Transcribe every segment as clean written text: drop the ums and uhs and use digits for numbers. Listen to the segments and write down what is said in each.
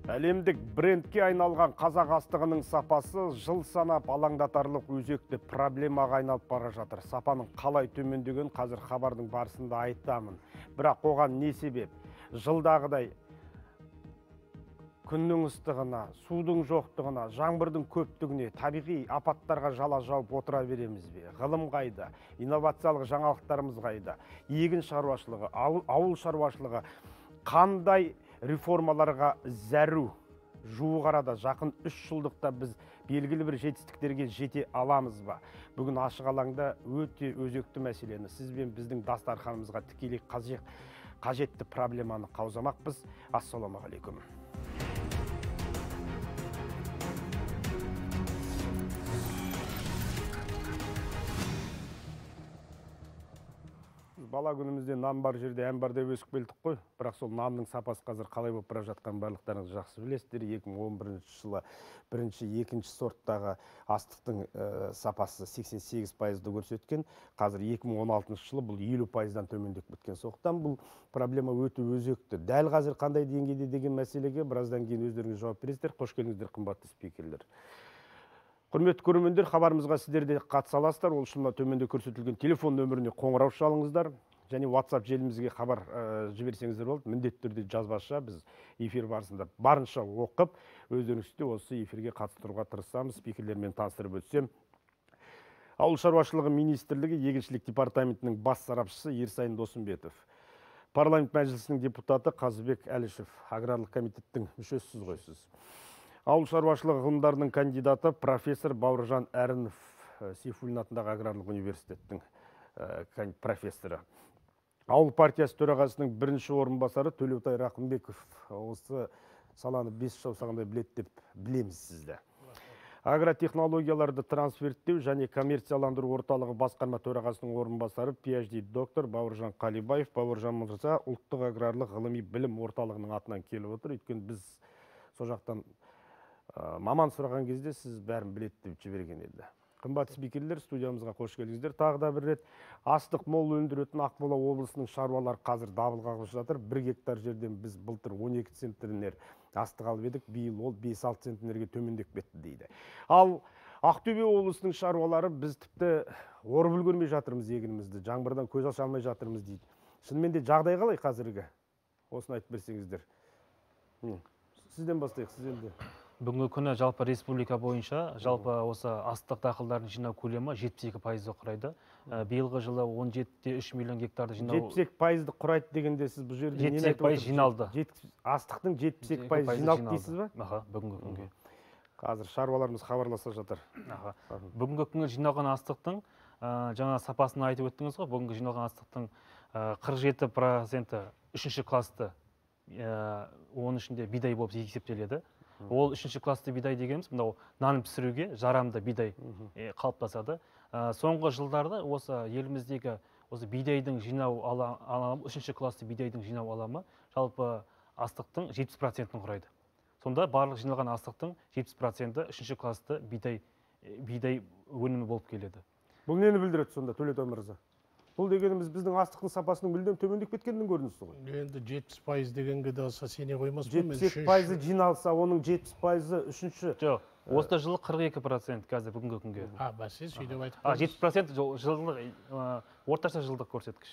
Әлемдік брендке айналған қазақ астығының сапасы жыл санап алаңдатарлық өзекті проблемаға айналып бара жатыр. Сапаның қалай төмендеген қазір хабардың барысында айтамын. Бірақ оған не себеп? Жылдағыдай күннің ыстығына, судың жоқтығына, жаңбырдың көптігіне, табиғи апаттарға жала жауып отыра береміз бе? Ғылым қайда? Инновациялық жаңалықтарымыз қайда? Егін шаруашылығы, ауыл шаруашылығы қандай реформаларға зәру? Жуық арада жақын 3 жылдықта біз белгілі бір жетістіктерге жете аламыз ба? Бүгін ашық алаңда өте өзекті мәселені сізбен біздің дастарханымызға тікелей қажетті проблеманы қаузамақпыз. Ассалаумағалейкум. Бала күнімізде нан бар жерде ән бар деп өсіп келдік қой. Бірақ сол нанның сапасы қазір қалай болып бара жатқан барлықтарыңыз жақсы білесіздер. 2011 жылы бірінші, екінші сорттағы астықтың сапасы 88%-ды көрсеткен. Қазір 2016 жылы бұл 50%-дан төмендеп кеткен. Сондықтан бұл проблема өте өзекті. Дәл қазір қандай деңгейде деген мәселеге біраздан кейін өздеріңіз жауап бересіздер. Қош келдіңіздер, қымбатты спикерлер. Құрметті көрермендер, хабарымызға сіздер де қатыса аласыздар. Ол үшін төменде көрсетілген телефон нөміріне қоңырау шалыңыздар. Және WhatsApp желімізге хабар жіберсеңіздер болды. Міндетті түрде жазбаша біз эфир барысында барынша оқып, өздеріңізде осы эфирге қатыстыруға тырысамыз. Спикерлермен таныстырып өтсем. Ауыл шаруашылығы министрлігі егіншілік департаментінің бас сарапшысы Ерсайын Досымбетов. Парламент мәжілісінің депутаты Қазыбек Әлішев. Аграрлық комитеттің мүшесісіз қойсыз. Ауыл шаруашылығы ғылымдарының кандидаты профессор Бауыржан Әрінов, Сейфуллин атындағы аграрлық университеттің профессоры. Ауыл партиясы төрағасының бірінші орынбасары Төлеутай Рақымбеков. Осы саланы 5 саусағындай біледі деп білеміз сізді. Агротехнологияларды трансферттеу және коммерцияландыру орталығы басқарма төрағасының орынбасары PhD доктор Бауыржан Қалибаев. Бауыржан мырза ұлттық аграрлық ғылыми білім орталығының атынан келіп отыр. Өйткені біз сол жақтан маман сұраған кезде сіз бәрін біледі деп жіберген еді. Қымбатты спикерлер, студиямызға қош келдіңіздер. Тағы да бір рет астық мол өндіретін Ақмола облысының шаруалары қазір дабыл қағып жатыр. 1 гектар жерден біз былтыр 12 центнер астық алып едік, биыл ол 5-6 центнерге төмендеп кетті дейді. Ал Ақтөбе облысының шаруалары біз тіпті орып үлгермей жатырмыз егінімізді, жаңбырдан көз аша алмай жатырмыз дейді. Шынымен де жағдай қалай қазіргі? Осыны айтып берсеңіздер. Сізден бастайық, сізден де. Бүгінгі күні жалпы республика бойынша жалпы осы астық дақылдарын жинау көлемі 72%-ді құрайды. Биылғы жылы 17,3 миллион гектарды жинау. 72%-ді құрайды дегенде сіз бұл жерде 72% жиналды. Астықтың 72% жиналды дейсіз ба? Аха, бүгінгі күнге. Қазір шаруаларымыз хабарласа жатыр. Аха. Бүгінгі күнге жиналған астықтың жаңа сапасын айтып өттіңіз ғой. Бүгінгі жиналған астықтың 47% үшінші класты, оның ішінде бидай болып есептеледі. Ол үшінші класты бидай дегеніміз, мынау нан пісіруге жарамды бидай қалыптасады. Соңғы жылдарда осы еліміздегі осы бидайдың жинау аламы, үшінші класты бидайдың жинау аламы жалпы астықтың 70%-ін құрайды. Сонда барлық жиналған астықтың 70%-і үшінші класты бидай өнімі болып келеді. Бұл нені білдіреді сонда, Төлеутай мырза? Бұл дегеніміз біздің астықтың сапасының мүлдем төмендеп кеткенінің көрінісі ғой. Енді 70% дегенге де аса сене қоймас. 70% жиналса, оның 70% үшінші. Жоқ, осы жылы 42% қазір бүгінгі күнге. Бәсе, сөйтіп айтып. 70% жылдық, орташа жылдық көрсеткіш.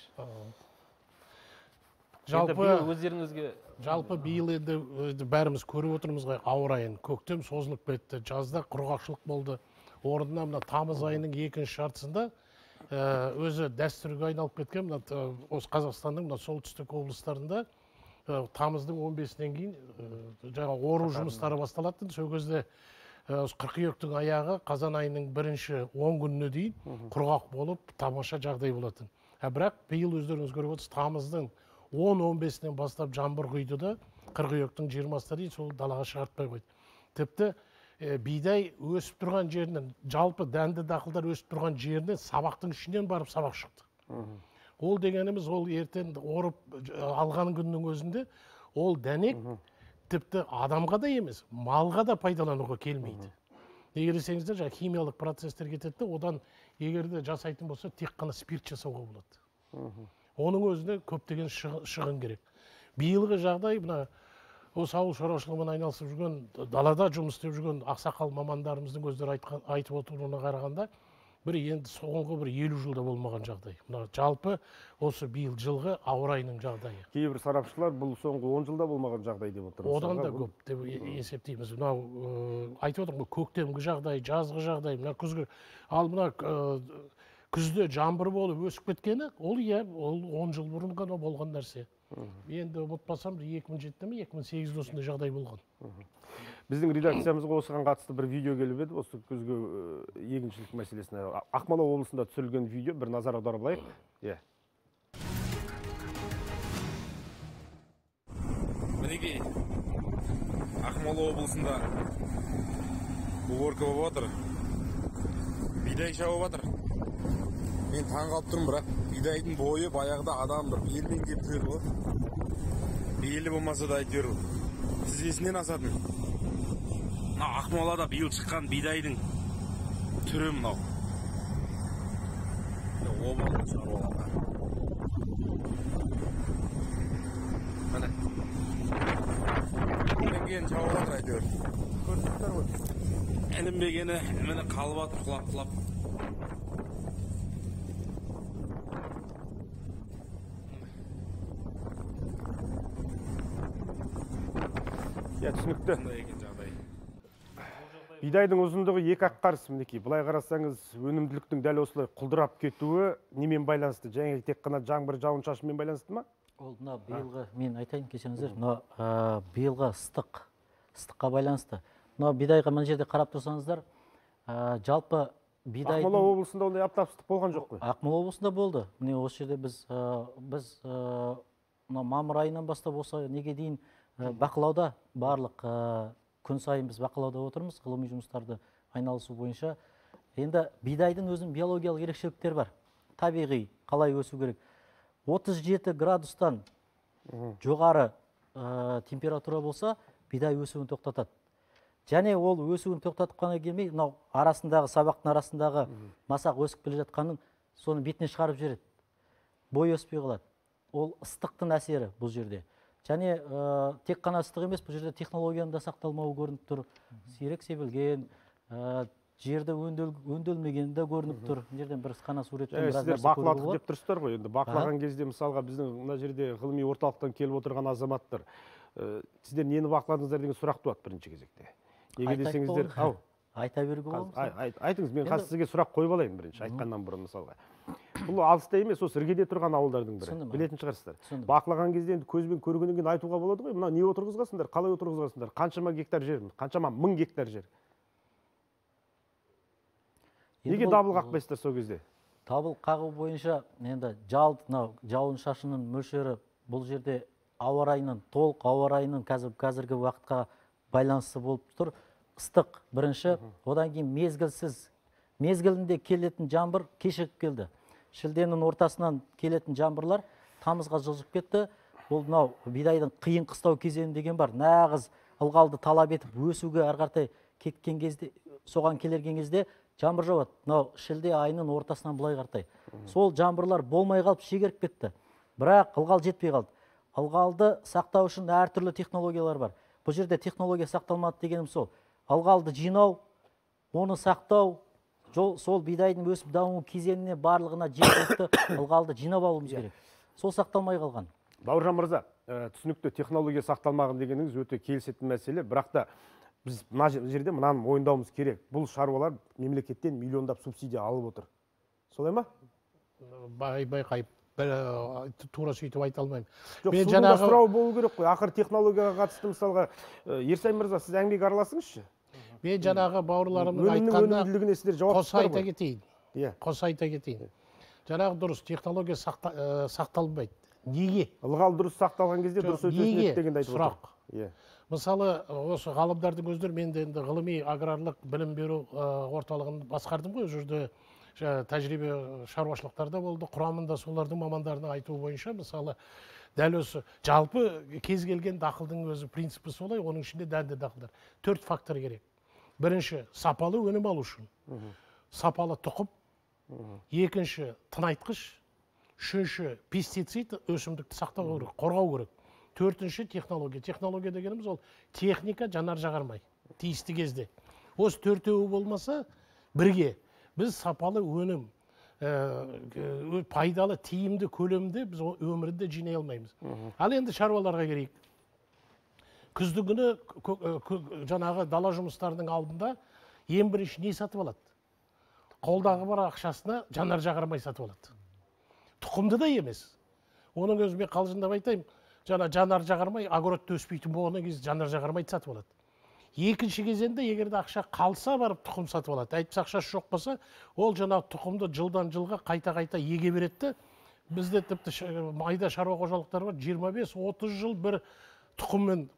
Жалпы биыл енді бәріміз көріп отырмыз ғой, ауа райын. Көктем созылып кетті, жазда құрғақшылық болды. Орнына мына тамыз айының екінші жартысында өзі дәстүрге айналып кеткен осы Қазақстанның солтүстік облыстарында тамыздың 15-нен кейін жаңа ору жұмыстары басталатын. Сол кезде қыркүйектің аяғы қазан айының бірінші 10 күніне дейін құрғақ болып тамаша жағдай болатын. Бірақ биыл өздеріңіз көріп отырсыз, тамыздың 10-15-нен бастап жаңбыр құйды да қыркүйектің 20-сына дейін сол далаға шығартпай қойды. Тіпті бидай өсіп тұрған жерінен, жалпы дәнді дақылдар өсіп тұрған жерінен сабақтың ішінен барып сабақ шықты. Ол дегеніміз, ол ертең орып алған күннің өзінде, ол дәнек тіпті адамға да емес, малға да пайдалануға келмейді. Неге десеңіздер, химиялық процестер кетеді, одан егерде жасайтын болса, тек қана спирт жасауға болады. Оның өзіне көптеген шығын керек. Биылғы жағдай, осы ауыл шаруашылығымен айналысып жүрген, далада жұмыс істеп жүрген ақсақал мамандарымыздың өздері айтып отыруына қарағанда, бір енді соңғы бір 50 жылда болмаған жағдай. Мына жалпы осы биыл жылғы ауа райының жағдайы. Кейбір сарапшылар бұл соңғы 10 жылда болмаған жағдай деп отыр. Одан да көп деп есептейміз. Мынау айтып отырмын, көктемгі жағдай, жазғы жағдай, мына күзгі. Ал мына күзде жаңбыр болып өсіп кеткені, ол 10 жыл бұрын ғана болған нәрсе. Енді ұмытпасам 2007-те ме 2008-де осындай жағдай болған. Біздің редакциямызға осыған қатысты бір видео келіп еді, осы күзгі егіншілік мәселесіне. Ақмола облысында түсірілген видео, бір назар аударып алайық. Мінекей, Ақмола облысында уборка болып жатыр. Бидай шауып жатыр. Мен таң қалып тұрмын, бірақ бидайдың бойы баяғыда адам бір белмен кеп жүреді ғой. Белі болмаса да әйтеуір тізесінен асатын. Мына Ақмолада биыл шыққан бидайдың түрі мынау. Обалды шаруаларға. Міне. Ілінген шауып жатыр әйтеуір. Көрсеттер ғой. Ілінбегені міне қалып жатыр, құлап. Түсінікті. Бидайдың ұзындығы 2 қарыс мінекей. Бұлай қарасаңыз, өнімділіктің дәл осылай құлдырап кетуі немен байланысты? Жаңағы тек қана жаңбыр жауын шашынмен байланысты ма? Ол мына биылғы, мен айтайын кешіріңіздер, мына биылғы ыстыққа байланысты. Мына бидайға мына жерде қарап тұрсаңыздар, жалпы бидайдың... Ақмола облысында ондай аптап ыстық болған жоқ қой? Ақмола облысында болды. Міне осы жерде біз мамыр айынан бастап осы неге дейін бақылауда, барлық күн сайын біз бақылауда отырмыз, ғылыми жұмыстарды айналысу бойынша. Енді бидайдың өзінің биологиялық ерекшеліктері бар. Табиғи, қалай өсу керек. 37 градустан жоғары температура болса, бидай өсуін тоқтатады. Және ол өсуін тоқтатып қана келмей, мынау арасындағы, сабақтың арасындағы масақ өсіп келе жатқанын соны бетіне шығарып жібереді. Бой өспей қалады. Ол ыстықтың әсері бұл жерде. Және тек қана ыстық емес, бұл жерде технологияның да сақталмауы көрініп тұр. Сирек себілген, жерді өңделмеген де көрініп тұр. Жерден бір қана суретпен біраз нәрсе бақыладық деп тұрсыздар ғой. Енді бақылаған кезде мысалға біздің мына жерде ғылыми орталықтан келіп отырған азаматтар, сіздер нені бақыладыңыздар деген сұрақ туады бірінші кезекте. Неге десеңіздер, айта беруге болады. Айтыңыз, мен қазір сізге сұрақ қойып алайын бірінші, айтқаннан бұрын мысалға. Бұл алыста емес, осы іргеде тұрған ауылдардың бірі. Білетін шығарсыздар. Бақылаған кезде енді көзбен көргеннен кейін айтуға болады ғой, мына не отырғызғасыңдар, қалай отырғызғасыңдар, қаншама гектар жер, қаншама мың гектар жер. Неге дабыл қақпайсыздар сол кезде? Дабыл қағу бойынша енді жауын шашынның мөлшері бұл жерде ауа райының, толық ауа райының қазіргі уақытқа байланысты болып тұр. Ыстық бірінші, одан кейін мезгілсіз. Мезгілінде келетін жаңбыр кешігіп келді. Шілденің ортасынан келетін жаңбырлар тамызға жылжып кетті. Бұл мынау бидайдың қиын қыстау кезеңі деген бар. Нағыз ылғалды талап етіп өсуге әрі кеткен кезде, соған келерген кезде жаңбыр жауады. Мынау шілде айының ортасынан былай қартай. Сол жаңбырлар болмай қалып шегеріп кетті. Бірақ ылғал жетпей қалды. Ылғалды сақтау үшін әртүрлі технологиялар бар. Бұл жерде технология сақталмады дегенім сол. Ылғалды жинау, оны сақтау, сол бидайдың өсіп даму кезеңіне барлығына жергілікті ылғалды жинап алуымыз керек. Сол сақталмай қалған. Бауыржан мырза, түсінікті технология сақталмаған дегеніңіз өте келісетін мәселе, бірақ та біз мына жерде мынаны мойындауымыз керек. Бұл шаруалар мемлекеттен миллиондап субсидия алып отыр. Солай ма? Байқайып, тура сөйтіп айта алмаймын. Жоқ, судың да сұрау болу керек қой. Ақыр технологияға қатысты мысалға, Ерсай мырза, сіз әңгімеге араласыңызшы. Мен жаңағы бауырларымның айтқанда қоса айта кетейін. Жаңағы дұрыс, технология сақталмайды. Неге? Ылғал дұрыс сақталған кезде дұрыс өтесін дегенді айтып отыр. Мысалы, осы ғалымдардың өздері, мен де енді ғылыми аграрлық білім беру орталығын басқардым ғой, жүрді тәжірибе шаруашылықтарда болды. Құрамында солардың мамандарының айтуы бойынша, мысалы, дәл осы жалпы кез келген дақылдың өзі принципі солай, оның ішінде дәнді дақылдар. 4 фактор керек. Бірінші, сапалы өнім алу үшін. Сапалы тұқым. Екінші, тыңайтқыш. Үшінші, пестицид, өсімдікті сақтау керек, қорғау керек. төртінші технология. Технология дегеніміз ол техника, жанар жағармай тиісті кезде. Осы төртеуі болмаса бірге біз сапалы өнім, пайдалы, тиімді көлемде біз өмірінде жинай алмаймыз. Ал енді шаруаларға керейік. Күзді күні жаңағы дала жұмыстарының алдында ең бірінші не сатып алады? Қолдағы бар ақшасына жанар жағармай сатып алады. Тұқымды да емес. Оның өзіме қалжыңдап айтайын, жанар жағармай огородта өспейтін болғаннан кейін жанар жағармайды сатып алады. Екінші кезеңде егер де ақша қалса барып тұқым сатып алады. Әйтпесе ақшасы жоқ болса, ол жаңағы тұқымды жылдан жылға қайта еге береді. Бізде тіпті майда шаруа қожалықтары бар, 25-30 жыл бір тұқыммен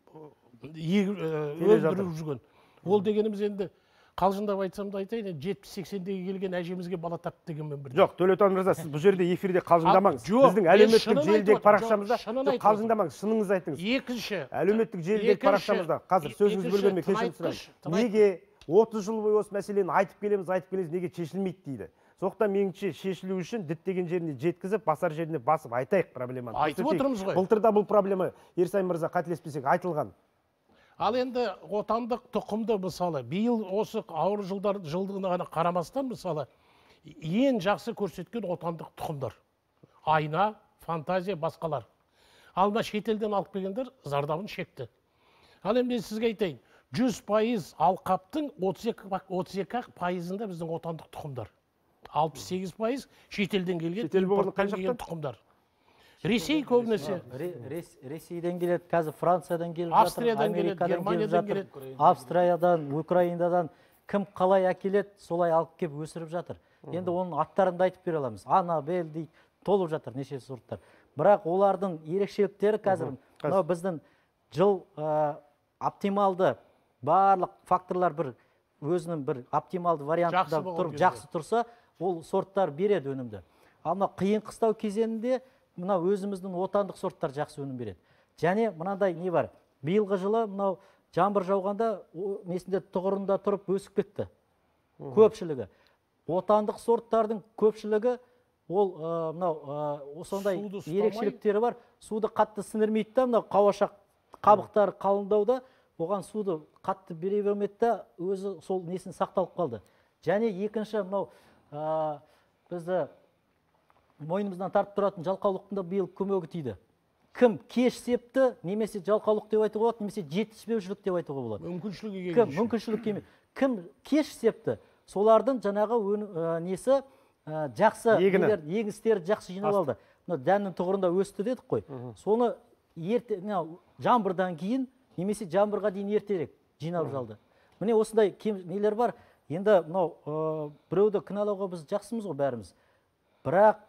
өндіріп жүрген. Ол дегеніміз енді қалжыңдап айтсам да айтайын, 70-80-дегі келген әжемізге бала тапты дегенмен бір. Жоқ, Төлеутай мырза, сіз бұл жерде эфирде қалжыңдамаңыз. Біздің әлеуметтік желідегі парақшамызда қалжыңдамаңыз, шыныңызды айтыңыз. Екінші, әлеуметтік желідегі парақшамызда қазір сөзіңізді бөлгеніме кешірім сұраймын. Неге 30 жыл бойы осы мәселені айтып келеміз, неге шешілмейді дейді. Сондықтан меніңше шешілу үшін діттеген жеріне жеткізіп, басар жеріне басып айтайық проблеманы. Айтып отырмыз ғой. Былтырда бұл проблема, Ерсай мырза қателеспесек, айтылған. Ал енді отандық тұқымды мысалы, биыл осы ауыр жылдығына қарамастан мысалы, ең жақсы көрсеткен отандық тұқымдар. Айна, фантазия, басқалар. Ал мына шетелден алып келгендер зардабын шекті. Ал енді сізге айтайын, 100% алқаптың 32% пайызында біздің отандық тұқымдар. 68% шетелден келген тұқымдар. Ресей көбінесе. Ресейден келеді, қазір Франциядан келіп жатыр, Австриядан келеді, Германиядан келеді. Австриядан, Украинадан кім қалай әкеледі, солай алып кеп өсіріп жатыр. Енді оның аттарын да айтып бере аламыз. Анабель дейді, толып жатыр неше сорттар. Бірақ олардың ерекшеліктері қазір, біздің жыл оптималды барлық факторлар бір өзінің бір оптималды вариантында тұрып жақсы тұрса, ол сорттар береді өнімді. Ал қиын қыстау кезеңінде мынау өзіміздің отандық сорттар жақсы өнім береді. Және мынандай не бар? Биылғы жылы мынау жаңбыр жауғанда несінде тұғырында тұрып өсіп кетті. Көпшілігі. Отандық сорттардың көпшілігі ол мынау осындай ерекшеліктері бар. Суды қатты сіңірмейді да, мынау қауашақ қабықтары қалыңдауда, оған суды қатты бере бермеді де, өзі сол несін сақталып қалды. Және екінші мынау бізді мойнымыздан тартып тұратын жалқаулықтың да биыл көмегі тиді. Кім кеш септі, немесе жалқаулық деп айтуға болады, немесе жетіспеушілік деп айтуға болады. Мүмкіншілік келмейді. Кім кеш септі, солардың жаңағы несі жақсы егістері жақсы жинап алды. Дәннің тұғырында өсті дедік қой. Соны жаңбырдан кейін, немесе жаңбырға дейін ертерек жинап жалды. Міне осындай нелер бар. Енді біреуді кінәлауға біз жақсымыз ғой бәріміз. Бірақ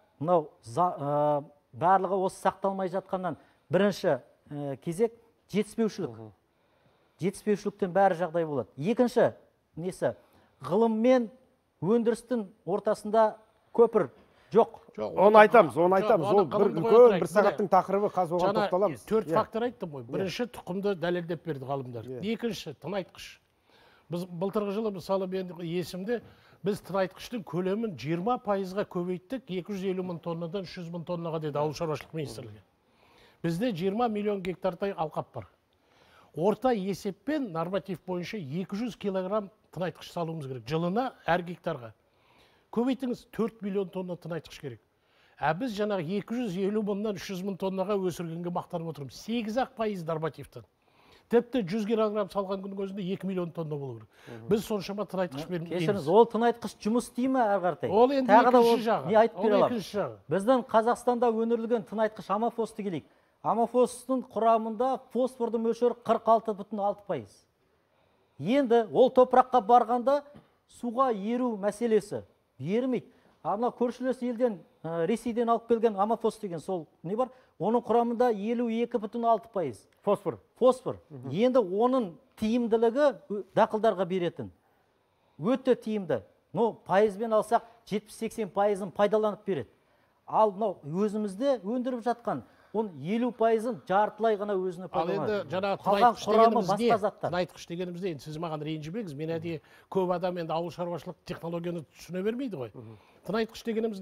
барлығы осы сақталмай жатқаннан бірінші кезек жетіспеушілік. Жетіспеушіліктен бәрі жағдай болады. Екінші несі? Ғылым мен өндірістің ортасында көпір жоқ. Оны айтамыз. Ол бір сағаттың тақырыбы, қазір оған тоқталамыз. 4 фактор айттым ғой. Бірінші тұқымды дәлелдеп берді ғалымдар. Екінші тыңайтқыш. Біз былтырғы жылы мысалы мен есімде біз тыңайтқыштың көлемін 20%-ға көбейттік, 250 мың тоннадан 300 мың тоннаға деді ауыл шаруашылық министрлігі. Бізде 20 миллион гектардай алқап бар. Орта есеппен норматив бойынша 200 килограмм тыңайтқыш салуымыз керек. Жылына әр гектарға. Көбейтіңіз, 4 миллион тонна тыңайтқыш керек. Біз жаңағы 250 мыңнан 300 мың тоннаға өсіргенге мақтанып отырмыз. 8% нормативтен. Тіпті 100 килограмм салған күннің өзінде 2 миллион тонна болу керек. Біз соншама тыңайтқыш бермейміз. Кешіріңіз, ол тыңайтқыш жұмыс істей ме әрі қаратай? Ол енді екінші жағы. Не айтып бере аламыз? Біздің Қазақстанда өндірілген тыңайтқыш амофосты келейік. Амофостың құрамында фосфордың мөлшері 46,6%. Енді ол топыраққа барғанда суға еру мәселесі ерімейді. Ана көршілес елден Ресейден алып келген амофос деген сол не бар? Оның құрамында 52,6%. Фосфор. Енді оның тиімділігі дақылдарға беретін. Өте тиімді. Пайызбен алсақ 70-80%-ын пайдаланып береді. Ал өзімізде өндіріп жатқан, оның 50%-ын жартылай ғана өзіне пайдаланады. Ал енді тыңайтқыш дегенімізде, сіз маған ренжімеңіз, мен көп адам енді ауыл шаруашылық технологияны түсіне бермейді ғой. Тыңайтқыш дегенімізде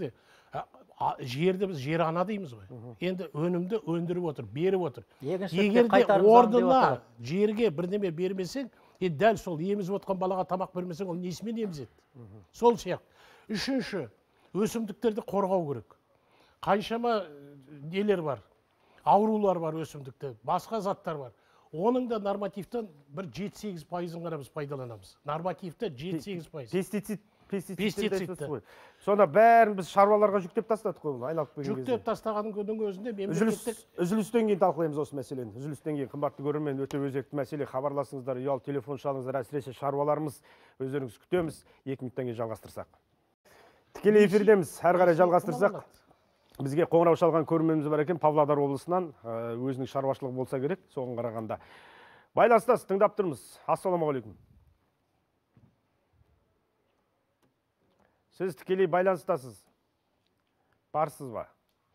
жерді біз жер ана дейміз ғой. Енді өнімді өндіріп отыр, беріп отыр. Егіншілікке Егер де қайтарып заңды деп орнына аталады. жерге бірдеме бермесең, дәл сол емізіп отқан балаға тамақ бермесең, ол несімен емізеді? Сол сияқты. Үшінші, өсімдіктерді қорғау керек. Қаншама нелер бар, аурулар бар өсімдікте, басқа заттар бар. Оның да нормативтен бір 7-8%-ын ғана біз пайдаланамыз. Нормативте 7-8%. Пестицид. Сонда бәрін біз шаруаларға жүктеп тастадық қой, айналып келген кезде. Жүктеп тастағанның күннің өзінде мемлекеттік... Үзілістен кейін талқылаймыз осы мәселені. Үзілістен кейін қымбатты көрермен, өте өзекті мәселе. Хабарласыңыздар, ұялы телефон шалыңыздар, әсіресе шаруаларымыз, өздеріңіз күтеміз. 2 минуттан кейін жалғастырсақ. Тікелей эфирдеміз, әрі қарай жалғастырсақ. Бізге қоңырау шалған көрерменіміз бар екен, Павлодар облысынан, өзінің шаруашылығы болса керек, соған қарағанда. Байланыстасыз, тыңдап тұрмыз. Ассалаумағалейкум. Сіз тікелей байланыстасыз. Барсыз ба?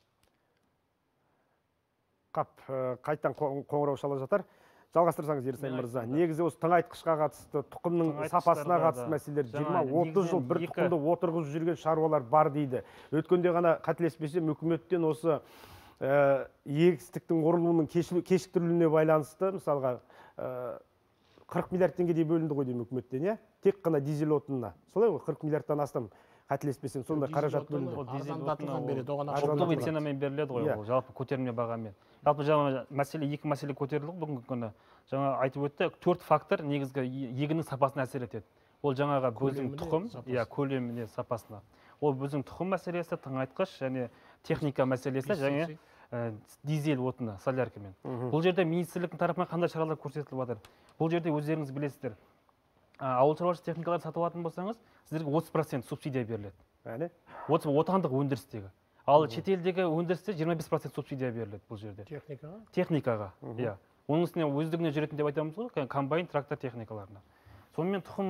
Қайттан қоңырау шала жатар. Жалғастырсаңыз, Ерсайын мырза. Негізі осы тыңайтқышқа қатысты, тұқымның сапасына қатысты мәселелер 20-30 жыл бір тұқымды отырғызып жүрген шаруалар бар дейді. Өткенде ғана қателеспесем, үкіметтен осы егістіктің орылуының кешіктірілуіне байланысты, мысалға 40 миллиард теңгедей бөлінді ғой деймін үкіметтен, иә? Тек қана дизель отынына. Солай ғой, 40 миллиардтан астам қателеспесем, сондай қаражат бөлінді. Арзандатылған береді, оған оптовый ценамен беріледі ғой, жалпы көтерме бағамен. Жалпы жаңа екі мәселе көтерілді бүгінгі күні. Жаңа айтып өтті, 4 фактор негізгі егіннің сапасына әсер етеді. Ол жаңаға көздің тұқым, көлеміне, сапасына. Ол біздің тұқым мәселесі, тыңайтқыш және техника мәселесі, және дизель отыны, соляркамен. Бұл жерде министрліктің тарапынан қандай шаралар көрсетіліп жатыр? Бұл жерде өздеріңіз білесіздер. Ауыл шаруашылық техникаларды сатып алатын болсаңыз, сіздерге 30% субсидия беріледі. Отандық өндірістегі. Ал шетелдегі өндірісте 25% субсидия беріледі бұл жерде. Техникаға. Оның үстіне өздігіне жүретін деп айтамыз ғой, комбайн, трактор техникаларына. Сонымен тұқым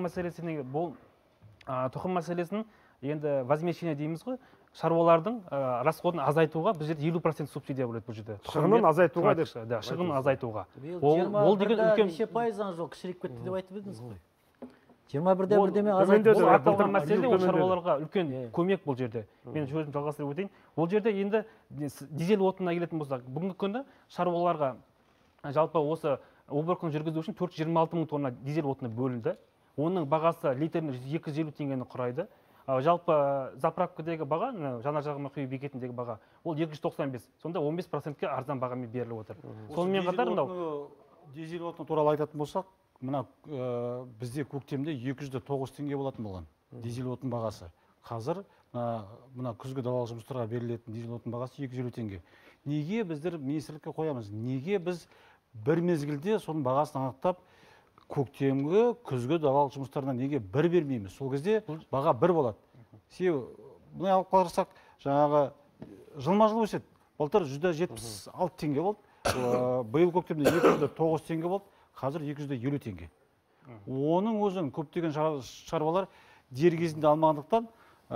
мәселесін енді возмещение дейміз ғой, шаруалардың расходын азайтуға бұл жерде 50% субсидия болады бұл жерде. Шығынын азайтуға деп. Шығынын азайтуға. Ол деген үлкен неше пайыздан жоқ кішірек кетті деп айтып едіңіз ғой. 21-де азайту аталған мәселе ол шаруаларға үлкен көмек бұл жерде. Мен сөзімді жалғастырып өтейін. Бұл жерде енді дизель отынына келетін болсақ, бүгінгі күні шаруаларға жалпы осы уборканы жүргізу үшін 426 мың тонна дизель отыны бөлінді. Оның бағасы литріне 250 теңгені құрайды. Жалпы заправкадегі баға, жанар-жағармай құю бекетіндегі баға, ол 295. Сонда 15%-ке арзан бағамен беріліп отыр. Сонымен қатар дизель отыны туралы айтатын болсақ, мына бізде көктемде 209 теңге болатын болған дизель отын бағасы. Қазір мына күзгі далалық жұмыстарға берілетін дизель отын бағасы 250 теңге. Неге біздер министрлікке қоямыз? Неге біз бір мезгілде соның бағасын анықтап, көктемгі, күзгі далалық жұмыстарына неге бір бермейміз? Сол кезде баға бір болады. Себебі, бұны алып қарасақ, жаңағы жылма-жыл өседі. Былтыр 176 теңге болды. Биыл көктемде 209 теңге болды. Қазір 250 теңге. Оның өзін көптеген шаруалар дер кезінде алмағандықтан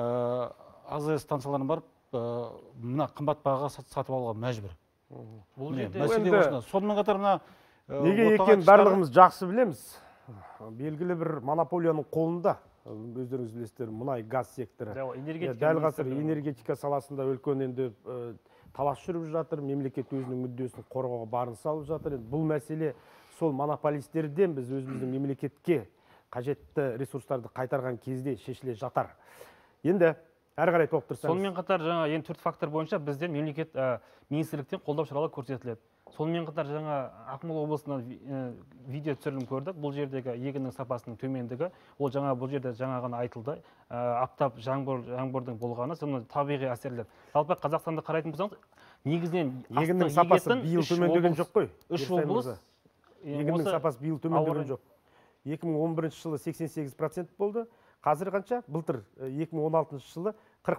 АЗС станцияларына барып, мына қымбат бағаға сатып алуға мәжбүр. Сонымен қатар мына неге екенін барлығымыз жақсы білеміз. Белгілі бір монополияның қолында, өздеріңіз білесіздер, мұнай газ секторы. Дәл қазір энергетика саласында үлкен енді талас жүріп жатыр, мемлекет өзінің мүддесін қорғауға барын салып жатыр. Бұл мәселе сол монополистерден біз өзіміздің мемлекетке қажетті ресурстарды қайтарған кезде шешіле жатар. Енді әрі қарай толықтырсаңыз. Сонымен қатар жаңа ең 4 фактор бойынша бізден мемлекет министрліктен қолдау шаралар көрсетіледі. Сонымен қатар жаңа Ақмола облысынан видео түсірілім көрдік. Бұл жердегі егіннің сапасының төмендігі, ол жаңа бұл жерде жаңа ғана айтылды. Аптап жаңбырдың болғаны, соның табиғи әсерлер. Жалпы Қазақстанды қарайтын болсаңыз, негізінен егіннің сапасы биыл төмендеген жоқ қой. 3 облыс егіннің сапасы биыл төмендеген жоқ. 2011 жылы 88% болды. Қазір қанша? Былтыр 2016 жылы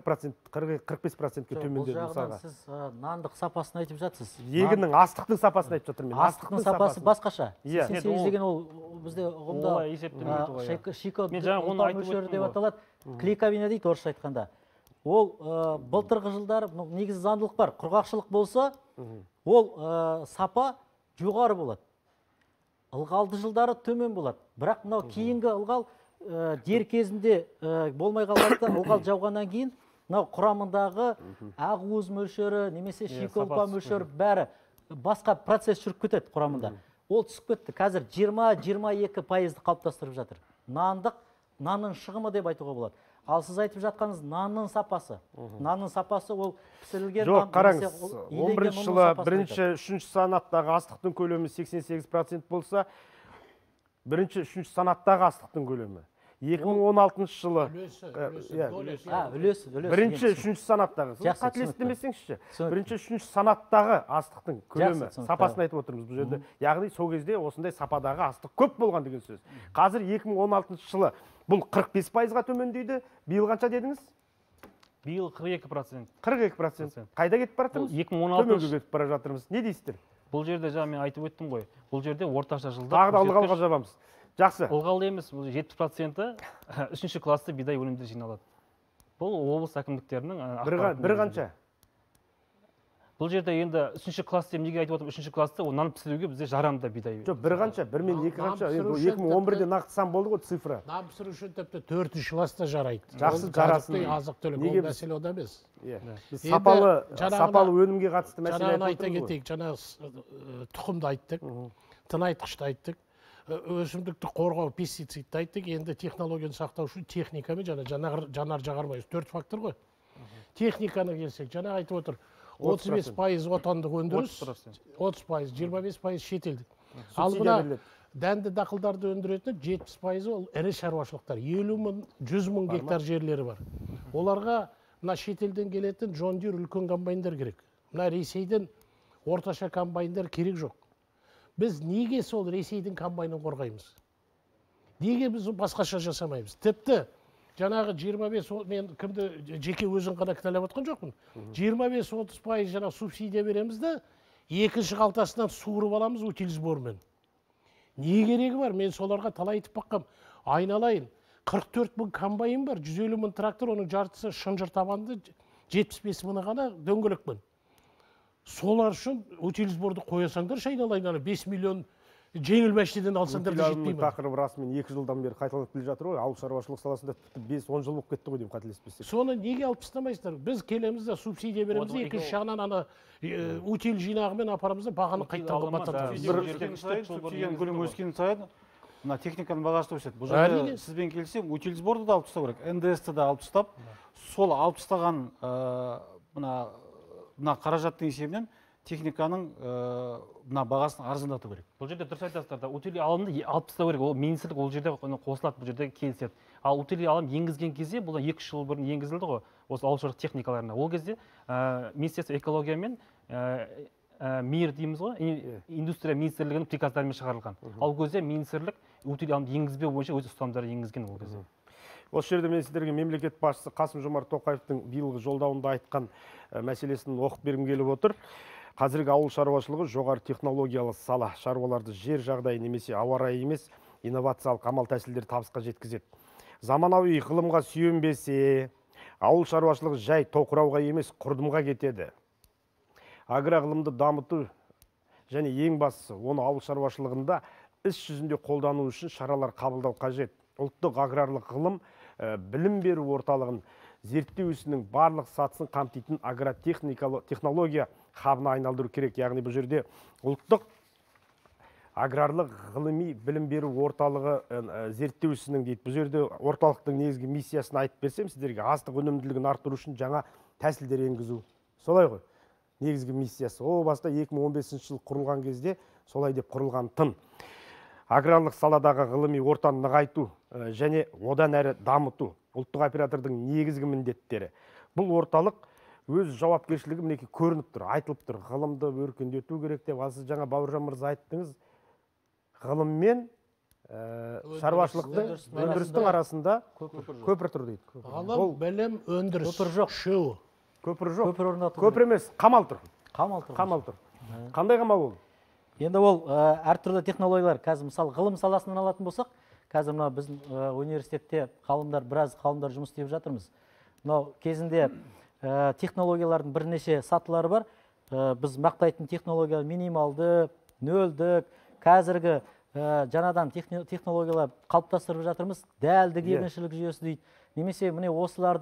45%-ке төмендеді мысалға. Бұл жағынан сіз нандық сапасын айтып жатсыз. Егіннің астықтың сапасын айтып жатырмын мен. Астықтың сапасы басқаша. 88 деген ол бізде ұғымда шико мөлшері деп аталады. Клейковина дейді орысша айтқанда. Ол былтырғы жылдары негізі заңдылық бар. Құрғақшылық болса, ол сапа жоғары болады. Ылғалды жылдары төмен болады. Бірақ мынау кейінгі ылғал дер кезінде болмай қалғанда, ылғал жауғаннан кейін мынау құрамындағы ақуыз мөлшері немесе шикі ұлпа мөлшері бәрі басқа процесс жүріп кетеді құрамында. Ол түсіп кетті. Қазір 20-22% қалыптастырып жатыр. Нанның шығымы деп айтуға болады. Ал сіз айтып жатқаныңыз нанның сапасы. Нанның сапасы ол пісірілген нан. Жоқ, қараңыз, 11 жылы бірінші, үшінші санаттағы астықтың көлемі 88% болса, бірінші, үшінші санаттағы астықтың көлемі 2016 жылы бірінші, үшінші санаттағы, қателесіп демесеңізші, бірінші, үшінші санаттағы астықтың көлемі сапасын айтып отырмыз бұл жерде. Яғни сол кезде осындай сападағы астық көп болған деген сөз. Қазір 2016 жылы бұл 45%-ға төмендейді. Биыл қанша дедіңіз? Биыл 42%. 42%. Қайда кетіп бара жатырмыз? 2016 төменге кетіп бара жатырмыз. Не дейсіздер? Бұл жерде жаңа мен айтып өттім ғой. Бұл жерде орташа жылда тағы да ылғалға жабамыз. Жақсы. Ылғал емес, бұл 70% үшінші класты бидай өнімдері жиналады. Бұл облыс әкімдіктерінің бір қанша? Бұл жерде енді үшінші класс деп неге айтып отырмын? Үшінші класты ол нан пісіруге бізде жарамды бидай. Жоқ, бір қанша? Бір мен екі қанша? 2011-де нақты сан болды ғой цифра. Нан пісіру үшін тіпті 4-ші класста жарайды. Жақсы, жарасын. Азық түлік ол мәселе ода емес. Сапалы өнімге қатысты мәселе айта кетейік. Жаңағы тұқымды айттық, тыңайтқышты айттық, өсімдікті қорғау, пестицидті айттық. Енді технологияны сақтау үшін техникамен жанар-жағармай 4 фактор ғой. Техниканы келсек, жаңа айтып отыр. 35% отандық өндіріс, 30%, 25% шетелдік. Ал мына дәнді дақылдарды өндіретін 70% ол ірі шаруашылықтар. 50 мың, 100 мың гектар жерлері бар. Оларға мына шетелден келетін John Deere үлкен комбайндар керек. Мына Ресейден орташа комбайндар керек жоқ. Біз неге сол Ресейдің комбайнын қорғаймыз? Неге біз басқаша жасамаймыз? Тіпті жаңағы 25, мен кімді жеке өзін ғана кінәлап отқан жоқпын. 25-30% жаңа субсидия береміз де, екінші қалтасынан суырып аламыз утилизбормен. Не керегі бар? Мен соларға талай айтып баққам. Айналайын, 44 мың комбайн бар, 150 мың трактор, оның жартысы шынжыр табанды, 75 мыңы ғана дөңгелекпен. Солар үшін утилизборды қоясаңдар, айналайын, 5 миллион жеңіл мәшинеден алсаңдар да жетпей ме? Тақырып расымен 2 жылдан бері қайталанып келе жатыр ғой. Ауыл шаруашылық саласында 5-10 жыл болып кетті ғой деймін, қателеспесек. Соны неге алып тастамайсыздар? Біз келеміз де субсидия береміз, екінші жағынан ана утил жинағымен апарамыз да бағаны қайталап батырамыз. Субсидияның көлемі өскен сайын мына техниканың бағасы да өседі. Бұл жерде сізбен келсем, утилизборды да алып тастау керек, НДС-ті да алып тастап, сол алып тастаған мына қаражаттың есебінен техниканың мына бағасын арзандату керек. Бұл жерде дұрыс айтасыздар да, утили алымды алып тастау керек. Ол министрлік ол жерде қосылады, бұл жерде келіседі. Ал утили алым енгізген кезде, бұл 2 жыл бұрын енгізілді ғой, осы ауыл шаруашылық техникаларына. Ол кезде Министерство экология мен МИР дейміз ғой, индустрия министрлігінің приказдарымен шығарылған. Ал кезде министрлік утили алымды енгізбеу бойынша өз ұстанымдарын енгізген ол кезде. Осы жерде мен сіздерге мемлекет басшысы Қасым-Жомарт Тоқаевтың биылғы жолдауында айтқан мәселесін оқып бергім келіп отыр. Қазіргі ауыл шаруашылығы жоғары технологиялы сала, шаруаларды жер жағдайы немесе ауа райы емес, инновациялық амал тәсілдер табысқа жеткізеді. Заманауи ғылымға сүйенбесе, ауыл шаруашылығы жай тоқырауға емес, құрдымға кетеді. Агроғылымды дамыту және ең бастысы, оны ауыл шаруашылығында іс жүзінде қолдану үшін шаралар қабылдау қажет. Ұлттық аграрлық ғылым білім беру орталығын зерттеу ісінің барлық сатысын қамтитын агротехнология хабына айналдыру керек. Яғни бұл жерде ұлттық аграрлық ғылыми білім беру орталығы зерттеу ісінің дейді. Бұл жерде орталықтың негізгі миссиясын айтып берсем, сіздерге астық өнімділігін арттыру үшін жаңа тәсілдер енгізу. Солай ғой. Негізгі миссиясы. О баста 2015 жыл құрылған кезде солай деп құрылған тын. Аграрлық саладағы ғылыми ортаны нығайту және одан әрі дамыту ұлттық оператордың негізгі міндеттері. Бұл орталық өз жауапкершілігі мінекей көрініп тұр, айтылып тұр. Ғылымды өркендету керек деп, сіз жаңа Бауыржан мырза айттыңыз, ғылым мен шаруашылықтың өндірістің арасында көпір тұр дейді. Ғылым, білім, өндіріс. Көпір жоқ. Шоу. Көпір жоқ. Көпір емес, қамал тұр. Қамал тұр. Қандай қамал ол? Енді ол әртүрлі технологиялар, қазір мысалы ғылым саласынан алатын болсақ, қазір мына біздің университетте біраз ғалымдар жұмыс істеп жатырмыз. Мынау кезінде технологиялардың бірнеше сатылары бар. Біз мақтайтын технология минималды, нөлдік, қазіргі жаңадан технологиялар қалыптастырып жатырмыз. Дәлдік егіншілік жүйесі дейді. Немесе міне осыларды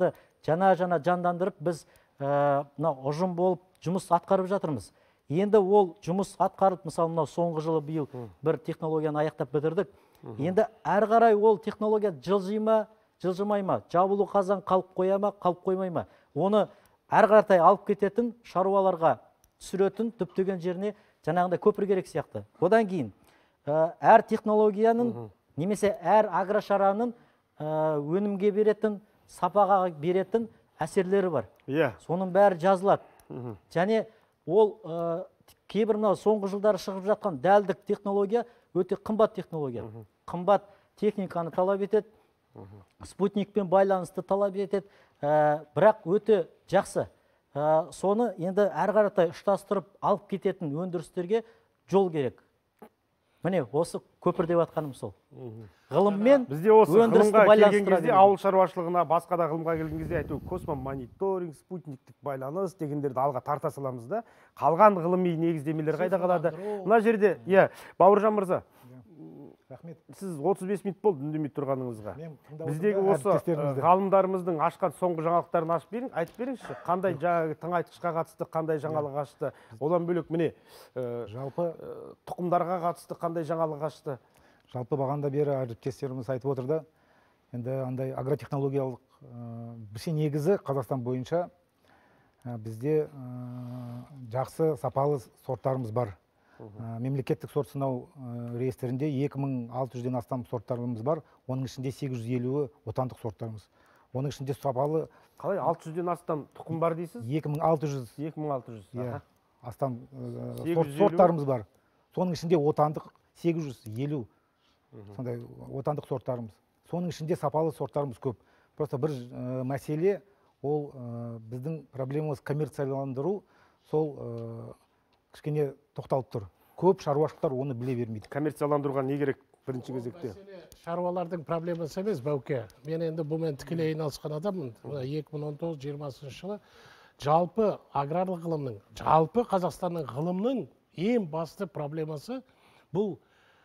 жана жандандырып біз мына ұжым болып жұмыс атқарып жатырмыз. Енді ол жұмыс атқарып, мысалы мына соңғы жылы биыл бір технологияны аяқтап бітірдік. Енді әрі қарай ол технология жылжи ма, жылжымай ма, жабулы қазан қалып қоя ма, қалып қоймай ма, оны әрі қаратай алып кететін, шаруаларға түсіретін, түптеген жеріне жаңағындай көпір керек сияқты. Одан кейін әр технологияның немесе әр агрошараның өнімге беретін, сапаға беретін әсерлері бар. Соның бәрі жазылады. Және ол кейбір мынау соңғы жылдары шығып жатқан дәлдік технология өте қымбат технология. Қымбат техниканы талап етеді, спутникпен байланысты талап етеді, бірақ өте жақсы. Соны енді әрі қаратай ұштастырып алып кететін өндірістерге жол керек. Міне осы көпір деп атқаным сол. Ғылыммен бізде осы өндірісті ғылымға келген байланыстыра кезде, ауыл шаруашылығына, басқа да ғылымға келген кезде әйтеуір космомониторинг, спутниктік байланыс дегендерді алға тарта саламыз да. Қалған ғылыми негіздемелер қайда қалады? Мына жерде, Бауыржан мырза, рахмет. Сіз 35 минут болды үндемей тұрғаныңызға. Біздегі осы ғалымдарымыздың ашқан соңғы жаңалықтарын ашып берің, айтып беріңізші. Қандай тыңайтқышқа қатысты, қандай жаңалық ашты? Одан бөлек міне Жалпы тұқымдарға қатысты қандай жаңалық ашты? Жалпы бағанда бері әріптестеріміз айтып отырды. Енді андай агротехнологиялық бірсе негізі Қазақстан бойынша бізде жақсы сапалы сорттарымыз бар. Мемлекеттік сорт сынау реестрінде 2600-ден астам сорттарымыз бар. Оның ішінде 850-і отандық сорттарымыз. Оның ішінде сапалы Қалай 600-ден астам тұқым бар дейсіз? 2600 астам сорттарымыз бар. Соның ішінде отандық 850 сондай отандық сорттарымыз. Соның ішінде сапалы сорттарымыз көп. Просто бір мәселе ол біздің проблемамыз коммерцияландыру, сол кішкене тоқталып тұр. Көп шаруашылықтар оны біле бермейді. Коммерцияландыруға не керек бірінші кезекте? Шаруалардың проблемасы емес, Бауке. Мен енді бұмен тікелей айналысқан адаммын. 2019-20 жылы жалпы аграрлық ғылымның, жалпы Қазақстанның ғылымның ең басты проблемасы бұл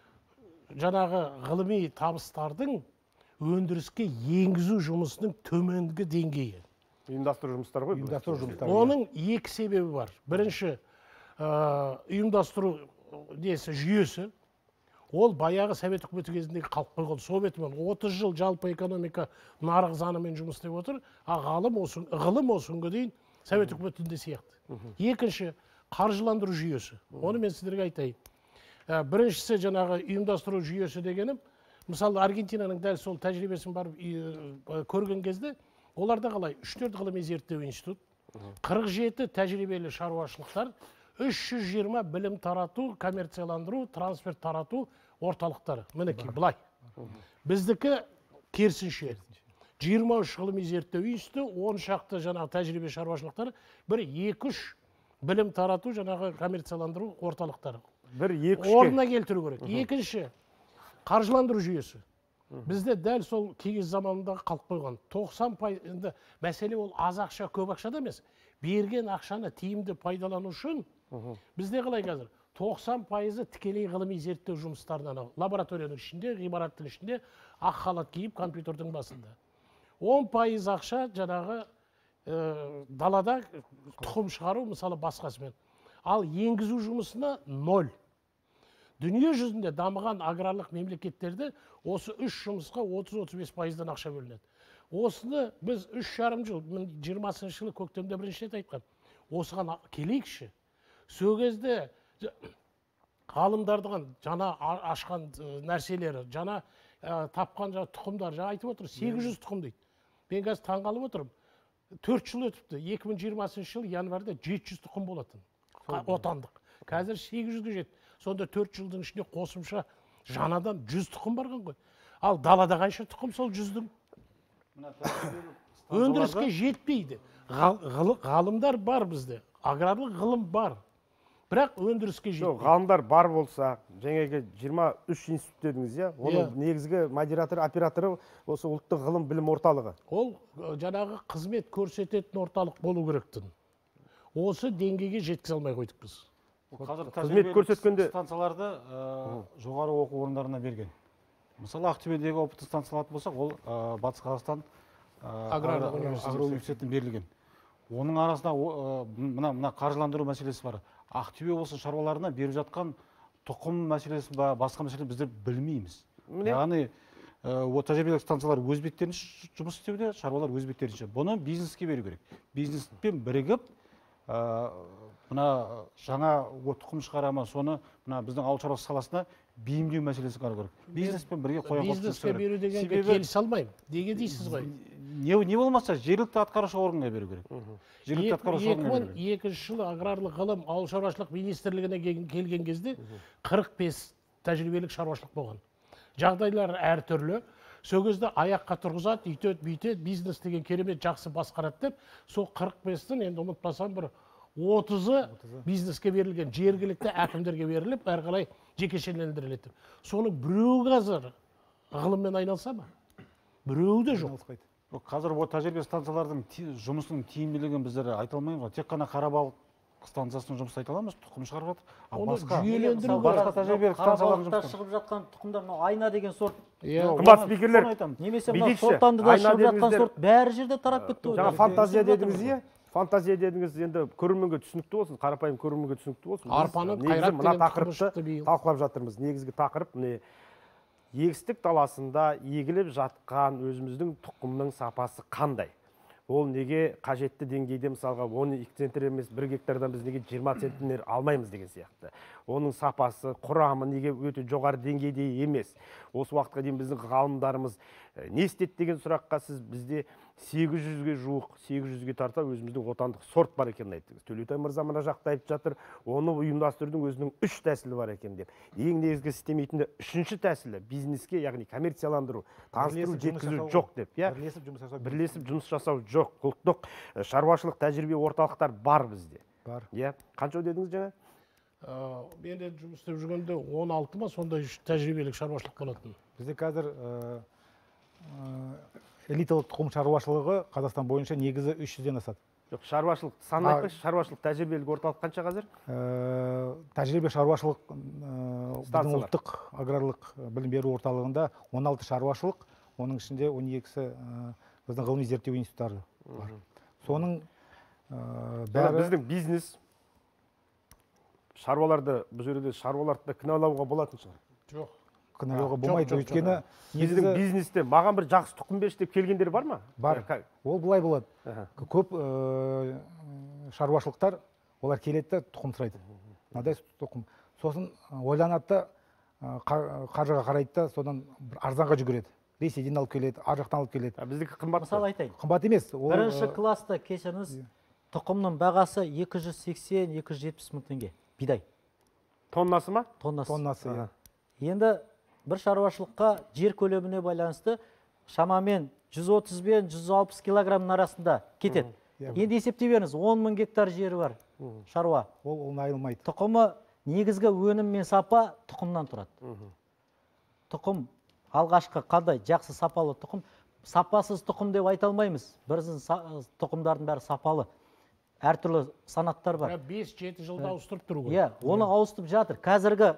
жаңағы ғылыми табыстардың өндіріске енгізу жұмысының төменгі деңгейі. Ұйымдастыру жұмыстары ғой? Ұйымдастыру жұмыстары. Оның екі себебі бар. Бірінші, ұйымдастыру жүйесі, ол баяғы Совет үкіметі кезіндегі қалып қойған. Совет 30 жыл жалпы экономика нарық заңымен жұмыс істеп отыр, ғылым осы күнге дейін Совет үкіметінде сияқты. Екінші, қаржыландыру жүйесі. Оны мен сіздерге айтайын. Біріншісі жаңағы ұйымдастыру жүйесі дегенім, мысалы Аргентинаның дәл сол тәжірибесін барып көрген кезде, оларда қалай 3-4 ғылыми зерттеу институт, 47 тәжірибелі шаруашылықтар, 320 білім тарату, коммерцияландыру, трансфер тарату орталықтары. Мінекей, бұлай. Біздікі керісінше. 23 ғылыми зерттеу институты, 10 шақты жаңағы тәжірибе шаруашылықтары, бір 2-3 білім тарату, жаңағы коммерцияландыру орталықтары. Орнына келтіру керек. Екінші, қаржыландыру жүйесі. Бізде дәл сол кеңес заманындағы қалып қойған 90%, енді мәселе ол аз ақша, көп ақша да емес. Берген ақшаны тиімді пайдалану үшін бізде қалай қазір 90% тікелей ғылыми зерттеу жұмыстарынан, лабораторияның ішінде, ғимараттың ішінде ақ халат киіп компьютердің басында. 10% ақша жаңағы далада тұқым шығару, мысалы басқасымен. Ал енгізу жұмысына 0. Дүние жүзінде дамыған аграрлық мемлекеттерде осы 3 жұмысқа 30-35%-дан ақша бөлінеді. Осыны біз 3,5 жыл, 20 жылы көктемде бірінші рет айтқан. Осыған келейікші. Сол кезде ғалымдардың жаңа ашқан нәрселері, жаңа тапқан тұқымдар, жаңа айтып отыр, 800 тұқым дейді. Мен қазір таңғалып отырмын. 4 жыл өтіпті, 2020 жылы январда 700 тұқым болатын. Отандық. Қазір 800-ге жетті. Сонда 4 жылдың ішінде қосымша жаңадан 100 тұқым барған ғой. Ал далада қанша тұқым сол 100-дің? Өндіріске жетпейді. Ғалымдар бар бізде. Аграрлық ғылым бар. Бірақ өндіріске жетпейді. Ғалымдар бар болса, жаңағы 23 институт дедіңіз, оның негізгі модераторы, операторы осы ұлттық ғылым білім орталығы. Ол жаңағы қызмет көрсететін орталық болу керектін. Осы деңгейге жеткізе алмай қойдық біз. Қызмет көрсеткенде станцияларды жоғары оқу орындарына берген. Мысалы Ақтөбедегі опытты станцияларды болсақ, ол Батыс Қазақстан агроуниверситеттен берілген. Оның арасында мына қаржыландыру мәселесі бар. Ақтөбе облысы шаруаларына беріп жатқан тұқым мәселесі ба, басқа мәселе біздер білмейміз. Яғни тәжірибелік станциялар өз беттерінше жұмыс істеуде, шаруалар өз беттерінше. Бұны бизнеске беру керек. Бизнеспен бірігіп, мына жаңа тұқым шығарама, соны мына біздің ауыл шаруашылық саласына бейімдеу мәселесі қарау керек. Бизнеспен бірге қоя қойып бизнеске беру дегенге келісе алмаймын. Неге дейсіз ғой? Не болмаса жергілікті атқарушы органға беру керек. Жергілікті атқарушы органға беру керек. 2002 жылы аграрлық ғылым ауыл шаруашылық министрлігіне келген кезде 45 тәжірибелік шаруашылық болған. Жағдайлар әртүрлі. Сол кезде аяққа тұрғызады, үйтеді, бүйтеді, бизнес деген керемет жақсы басқарады деп, сол 45-тің енді ұмытпасам бір 30-ы бизнеске берілген, жергілікті әкімдерге беріліп, әрі қарай жекешелендіріледі. Соның біреуі қазір ғылыммен айналса ма? Біреуі де жоқ. Қазір тәжірибе станциялардың жұмысының тиімділігін біздер айта алмаймыз ғой. Тек қана Қарабалық станциясының жұмысын айта аламыз, тұқым шығарып жатыр. Басқа тәжірибелік станциялардың шығып жатқан тұқымдар, айна деген сорт. Қымбат спикерлер, немесе сорттандыда шығып жатқан сорт бәрі жерде тарап кетті. Жаңа фантазия дедіңіз, иә? Фантазия дедіңіз, енді көрерменге түсінікті болсын, қарапайым көрерменге түсінікті болсын. Арпаның қайрат деген тұқымы шықты биыл. Талқылап жатырмыз. Негізгі тақырып міне егістік даласында егіліп жатқан өзіміздің тұқымның сапасы қандай? Ол неге қажетті деңгейде, мысалға 12 центнер емес 1 гектардан біз неге 20 центнер алмаймыз деген сияқты. Оның сапасы, құрамы неге өте жоғары деңгейде емес. Осы уақытқа дейін біздің ғалымдарымыз не істеді деген сұраққа сіз бізде 800-ге жуық, 800-ге тарта өзіміздің отандық сорт бар екенін айттыңыз. Төлеутай мырза мына жақта айтып жатыр, оны ұйымдастырудың өзінің 3 тәсілі бар екен деп. Ең негізгі істемейтінді 3-ші тәсілі бизнеске, яғни коммерцияландыру, таныстыру, жеткізу жоқ деп, иә? Бірлесіп жұмыс жасау жоқ. Ұлттық шаруашылық тәжірибе орталықтар бар бізде. Бар. Иә? Қанша дедіңіз жаңа? Мен де жұмыс істеп жүргенде 16 ма сондай тәжірибелік шаруашылық болатын. Бізде қазір элиталық тұқым шаруашылығы Қазақстан бойынша негізі 300-ден асады. Жоқ, шаруашылық санын айтпайсыз, шаруашылық тәжірибелік орталық қанша қазір? Тәжірибе шаруашылық біздің ұлттық аграрлық білім беру орталығында 16 шаруашылық, оның ішінде 12-сі біздің ғылыми зерттеу институттары бар. Соның бәрі біздің бизнес шаруаларды, бұл жерде шаруаларды кінәлауға болатын шығар. Жоқ. Кінәлауға болмайды, өйткені біздің бизнесте маған бір жақсы тұқым берші деп келгендер бар ма? Бар. Ол былай болады. Көп шаруашылықтар олар келеді, тұқым сұрайды. Мынадай тұқым. Сосын ойланады, қаржыға қарайды да, содан арзанға жүгіреді. Ресейден алып келеді, ар жақтан алып келеді. Біздікі қымбат. Мысалы айтайын. Қымбат емес. Бірінші класста кешіріңіз, тұқымның бағасы 280-270 мың теңге. Бидай. Тоннасы ма? Тоннасы. Енді бір шаруашылыққа жер көлеміне байланысты шамамен 130 бен 160 килограммның арасында кетеді. Енді есептей беріңіз, 10 мың гектар жері бар шаруа. Ол айылмайды. Тұқымы негізгі өнім мен сапа тұқымнан тұрады. Тұқым алғашқы қандай жақсы сапалы тұқым, сапасыз тұқым деп айта алмаймыз. Бірізін тұқымдардың бәрі сапалы. Әртүрлі санаттар бар. 5-7 жылда ауыстырып тұру ғой. Иә, оны ауыстырып жатыр. Қазіргі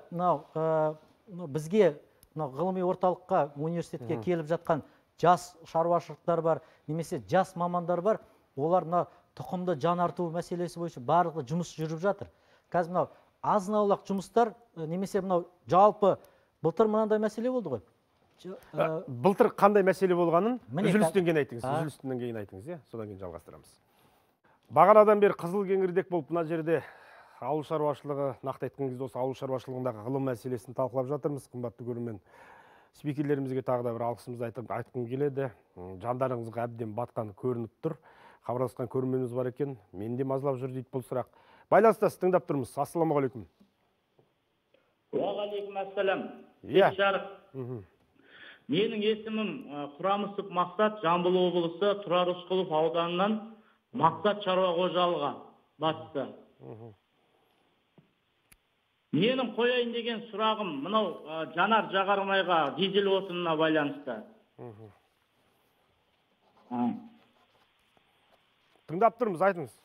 бізге ғылыми орталыққа, университетке келіп жатқан жас шаруашылықтар бар, немесе жас мамандар бар. Олар тұқымды жаңарту мәселесі бойынша барлығы жұмыс жүріп жатыр. Қазір азын-аулақ жұмыстар, немесе жалпы былтыр мынандай мәселе болды ғой. Былтыр қандай мәселе болғанын үзілістен кейін айтыңыз. Үзілістен кейін айтыңыз, иә? Содан кейін жалғастырамыз. Бағанадан бері қызыл кеңірдек болып мына жерде ауыл шаруашылығы, нақты айтқан кезде осы ауыл шаруашылығындағы ғылым мәселесін талқылап жатырмыз. Қымбатты көрермен, спикерлерімізге тағы да бір алғысымызды айтқым келеді. Жандарыңызға әбден батқан көрініп тұр. Хабарласқан көрерменіміз бар екен. Мені де мазалап жүр дейді бұл сұрақ. Байланыстасыз, тыңдап тұрмыз. Ассалаумағалейкум. Уағалейкум ассалам. Иә. Менің есімім Құрамысов Мақсат, Жамбыл облысы Тұрар Рысқұлов ауданынан Мақсат шаруа қожалығы басшысы. Менің қояйын деген сұрағым мынау жанар жағармайға, дизель отынына байланысты. Тыңдап тұрмыз, айтыңыз.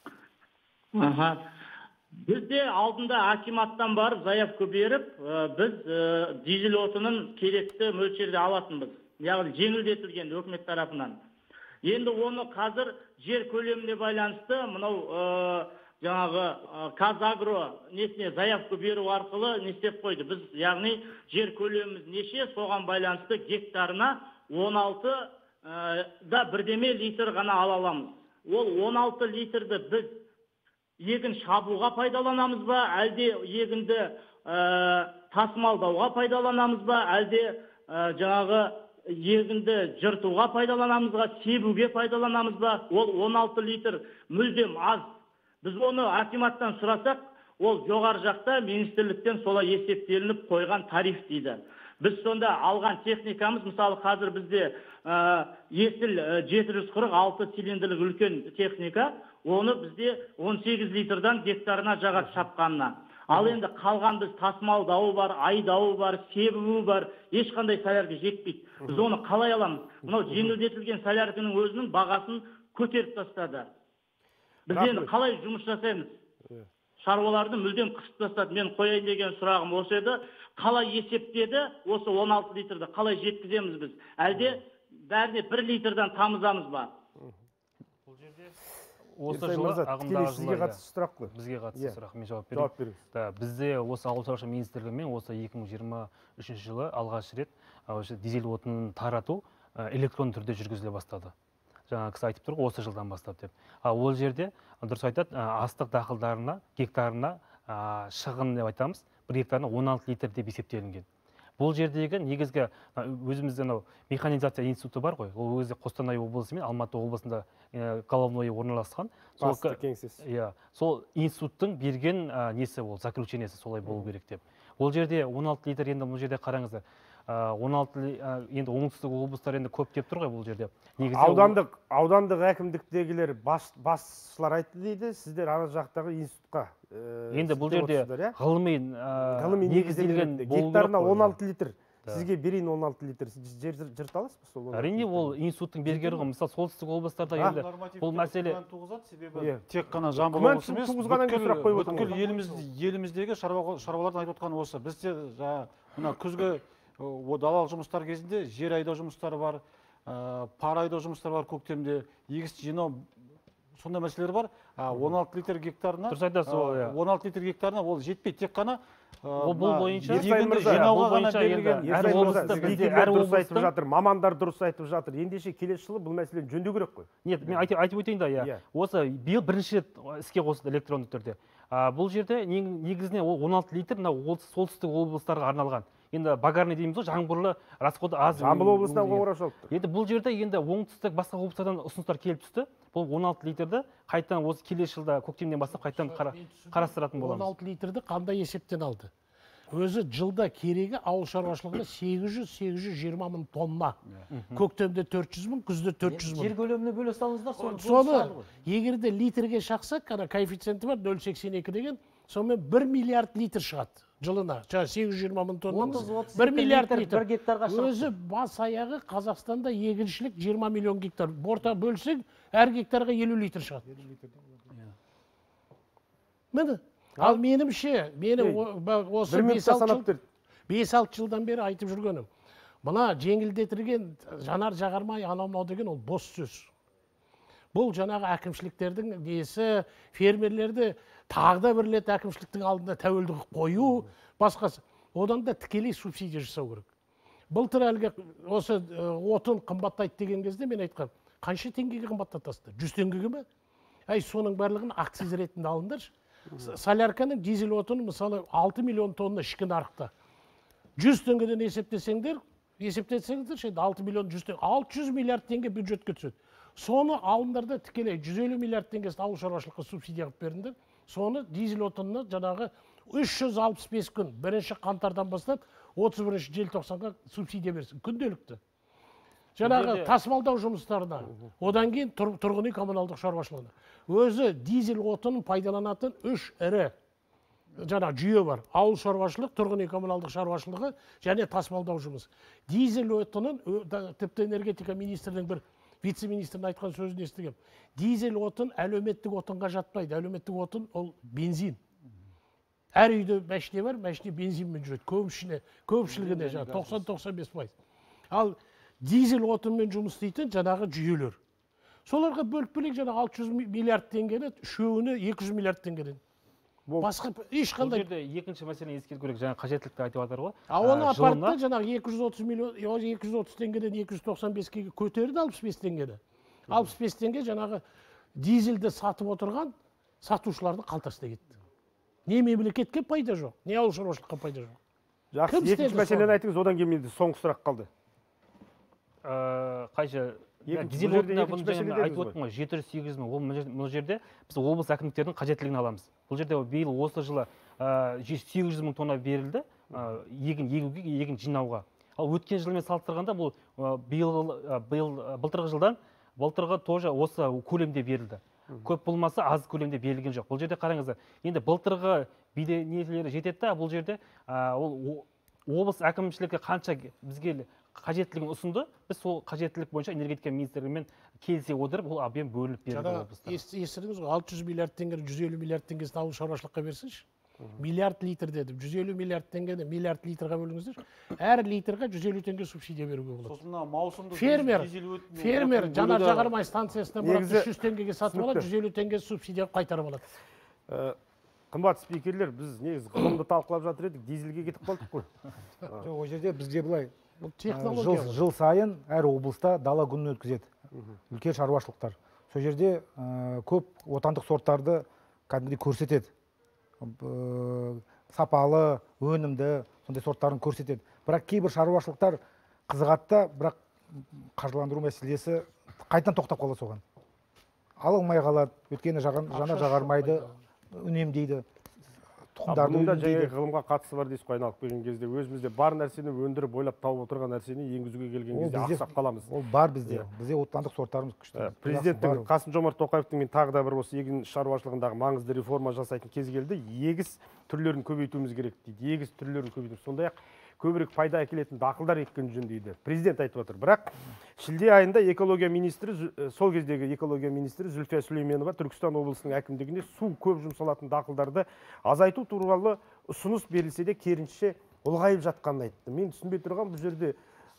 Бізде алдында акиматтан барып заявка беріп, біз дизель отынын керекті мөлшерде алатынбыз. Яғни жеңілдетілген өкімет тарапынан. Енді оны қазір жер көлеміне байланысты мынау жаңағы Казагро несіне заявка беру арқылы не істеп қойды. Біз яғни жер көлеміміз неше, соған байланысты гектарына 16 да бірдеме литр ғана ала аламыз. Ол 16 литрді біз егін шабуға пайдаланамыз ба, әлде егінді тасымалдауға пайдаланамыз ба, әлде жаңағы егінді жыртуға пайдаланамыз ба, себуге пайдаланамыз ба? Ол 16 литр мүлдем аз. Біз оны акиматтан сұрасақ, ол жоғары жақта министрліктен солай есептелініп қойған тариф дейді. Біз сонда алған техникамыз, мысалы қазір бізде есіл 746 цилиндрлік үлкен техника, оны бізде 18 литрдан гектарына жағады шапқанына. Ал енді қалған біз тасымалдауы бар, айдауы бар, себуі бар, ешқандай солярка жетпейді. Біз оны қалай аламыз? Мынау жеңілдетілген солярканың өзінің бағасын көтеріп тастады. Біз енді қалай жұмыс жасаймыз? Шаруаларды мүлдем қысып тастады. Мен қояйын деген сұрағым осы еді. Қалай есептеді осы 16 литрді? Қалай жеткіземіз біз? Әлде бәріне 1 литрдан тамызамыз ба? Осы жылы ағымдағы сізге қатысты сұрақ қой. Бізге қатысты сұрақ, мен жауап берейін. Бізде осы ауыл шаруашылығы министрлігімен осы 2023 жылы алғаш рет дизель отынын тарату электрон түрде жүргізіле бастады. Жаңа кісі айтып тұр, осы жылдан бастап деп. Ол жерде дұрыс айтады, астық дақылдарына, гектарына шығын деп айтамыз, бір гектарына 16 литр деп есептелінген. Бұл жердегі негізгі өзімізде механизация институты бар ғой, ол өзі Қостанай облысы мен Алматы облысында головной орналасқан. Басты кеңсесі. Сол институттың берген несі ол, заключениесі солай болу керек деп. Ол жерде 16 литр, енді бұл жерде қараңыздар, 16 енді оңтүстік облыстар енді көп деп тұр ғой бұл жерде. Аудандық әкімдіктегілер басшылар айтты дейді, сіздер ана жақтағы институтқа енді бұл жерде ғылыми негізделген гектарына 16 литр. Сізге берейін 16 литр. Жер жырта аласыз ба сол? Әрине ол институттың бергені ғой. Мысалы солтүстік облыстарда енді бұл мәселе тек қана Жамбыл облысы емес, бүткіл еліміздегі шаруалардың айтып отқаны осы. Бізде мына күзгі далалық жұмыстар кезінде жер айдау жұмыстары бар, пар айдау жұмыстары бар, көктемде егіс жинау, сондай мәселелер бар. 16 литр гектарына, 16 литр гектарына ол жетпейді, тек қана бұл бойынша егінді жинауға ғана берілген. Дұрыс айтып жатыр, мамандар дұрыс айтып жатыр. Ендеше келесі жылы бұл мәселені жөндеу керек қой. Нет, мен айтып өтейін да, осы биыл бірінші рет іске қосылды электронды түрде. Бұл жерде негізінен ол 16 литр солтүстік облыстарға арналған. Енді багарный дейміз ғой, жаңбырлы расходы аз. Жамбыл облысына қоңырау шалып тұр. Енді бұл жерде енді оңтүстік басқа облыстардан ұсыныстар келіп түсті. Бұл 16 литрді қайтадан осы келесі жылда көктемнен бастап қайтадан қарастыратын боламыз. 16 литрді қандай есептен алды? Өзі жылда керегі ауыл шаруашылығына 800-820 мың тонна. Көктемде 400 мың, күзде 400 мың. Жер көлеміне бөле салыңыздар, соны егерде литрге шақсақ, коэффициенті бар 0,82 деген, сонымен 1 миллиард литр шығады жылына. 820 мың тонна, 1 миллиард литр. Өзі бас аяғы Қазақстанда егіншілік 20 миллион гектар. Борта бөлсең, әр гектарға 50 литр шығады. Мені? Ал менімше, осы 5-6 жылдан бері айтып жүргенім. Мұна жеңілдетілген жанар жағармай анау деген ол бос сөз. Бұл жаңағы әкімшіліктердің несі, фермерлерді тағда бір рет әкімшіліктің алдында тәуелділік қою, басқасы. Одан да тікелей субсидия жасау керек. Былтыр әлгі осы отын қымбаттайды деген кезде мен айтқам, қанша теңгеге қымбаттатасыздар? 100 теңгеге ме? Соның барлығын акциз ретінде алыңдаршы. Солярканың дизель отыны мысалы 6 миллион тонна ішкі нарықта. 100 теңгеден есептесеңдер, 6 миллион 100 теңге, 600 миллиард теңге бюджетке түседі. Соны алымдарда тікелей 150 миллиард теңгесі ауыл шаруашылыққа субсидия қылып беріңдер. Соны дизель отынына жаңағы 365 күн, 1 қаңтардан бастап 31 желтоқсанға субсидия берсін, күнделікті. Жаңағы тасымалдау жұмыстарына, одан кейін тұрғын үй коммуналдық шаруашылығына. Өзі дизель отынын пайдаланатын 3 ірі жүйе бар. Ауыл шаруашылық, тұрғын үй коммуналдық шаруашылығы және тасымалдау жұмысы. Дизель отынын тіпті энергетика министрінің бір вице-министрдің айтқан сөзін естігем. Дизель отын әлеуметтік отынға жатпайды. Әлеуметтік отын ол бензин. Әр үйде мәшіне бар, мәшіне бензинмен жүреді. Көпшілігіне 90-95%. Ал дизель отынмен жұмыс істейтін жаңағы жүйелер. соларға бөліп бөлек жаңағы 600 миллиард теңгені үшеуіне 200 миллиард теңгеден. Басқа ешқандай. Бұл жерде екінші мәселені ескеру керек, жаңа қажеттілікті айтып жатыр ғой. Оны апарды да жаңағы 230 миллион, 230 теңгеден 295-ге көтерді 65 теңгені. 65 теңге жаңағы дизельді сатып отырған сатушылардың қалтасына кетті. Не мемлекетке пайда жоқ, не ауыл шаруашылыққа пайда жоқ. Жақсы, екінші мәселені айтыңыз, одан кейін менде соңғы сұрақ қалды. Қайша дизель отынына айтып отырмын ғой, 700-800 мың. Бұл жерде біз облыс әкімдіктердің қажеттілігін аламыз. Бұл жерде биыл осы жылы 800 мың тонна берілді егін егуге, егін жинауға. Ал өткен жылмен салыстырғанда бұл былтырғы тоже осы көлемде берілді. Көп болмаса аз көлемде берілген жоқ. Бұл жерде қараңыздар, енді былтырғы бидай нелері жетеді, бұл жерде облыс әкімшілігі қанша бізге қажеттілігін ұсынды, біз сол қажеттілік бойынша энергетика министрлігімен келісе отырып, ол объем бөлініп берілді облыстарға. Естідіңіз ғой, 600 миллиард теңге, 150 миллиард теңгесін ауыл шаруашылыққа берсінші. Миллиард литр деді, 150 миллиард теңгені миллиард литрға бөліңіздер. Әр литрға 150 теңге субсидия беруге болады. Сосын маусымда фермер жанар жағармай станциясынан бірақ 300 теңгеге сатып алады, 150 теңге субсидия қайтарып алады. Қымбат спикерлер, біз негізі ғылымды талқылап жатыр едік, дизельге кетіп қалдық қой. Ол жерде бізде былай Жыл сайын әр облыста дала күнін өткізеді. Үлкен шаруашылықтар. Сол жерде көп отандық сорттарды кәдімгідей көрсетеді. Сапалы, өнімді, сондай сорттарын көрсетеді. Бірақ кейбір шаруашылықтар қызығатта, бірақ қаржыландыру мәселесі қайтадан тоқтап қалады соған. Алынмай қалады, өйткені жанар жағармайды үнемдейді. Бұнда жаңа ғылымға қатысы бар дейсіз ғой, айналып келген кезде өзімізде бар нәрсені өндіріп ойлап тауып отырған нәрсені енгізуге келген кезде ақсап қаламыз. Ол бар бізде. Бізде отандық сорттарымыз күшті. Президенттің Қасым-Жомарт Тоқаевтың мен тағы да бір осы егін шаруашылығындағы маңызды реформа жасайтын кез келді. Егіс түрлерін көбейтуіміз керек дейді. Егіс түрлерін көбейту. Сондай-ақ көбірек пайда әкелетін дақылдар еккен жөн дейді. Президент айтып отыр. Бірақ шілде айында экология министрі, сол кездегі экология министрі Зүлфия Сүлейменова Түркістан облысының әкімдігіне су көп жұмсалатын дақылдарды азайту туралы ұсыныс берілсе де керісінше ұлғайып жатқанын айтты. Мен түсінбей тұрған, бұл жерде